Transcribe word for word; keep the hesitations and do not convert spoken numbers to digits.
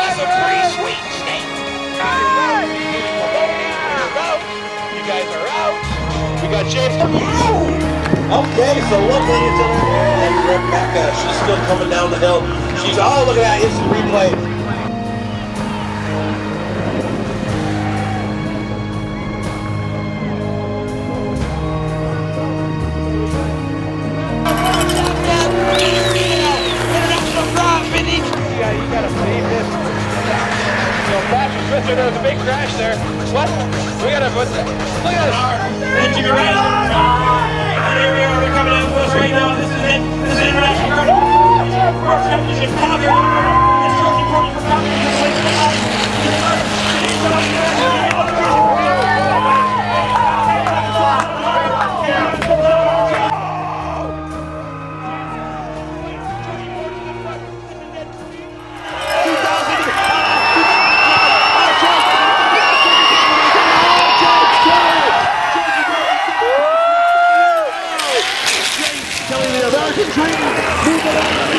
is a free sweepstakes. You guys are out. We got James. Okay, so luckily it's in and Rebecca, she's still coming down the hill. She's all looking at instant replay. Yeah, you gotta believe this. You know, Patrick Smith, there was a big crash there. What? We gotta put that. Look at this. Then to your right. Here we are, we're coming out to us right now. This is it. This is International Guard. World Championship Calgary. It's trophy important for Calgary. American dream, move it on.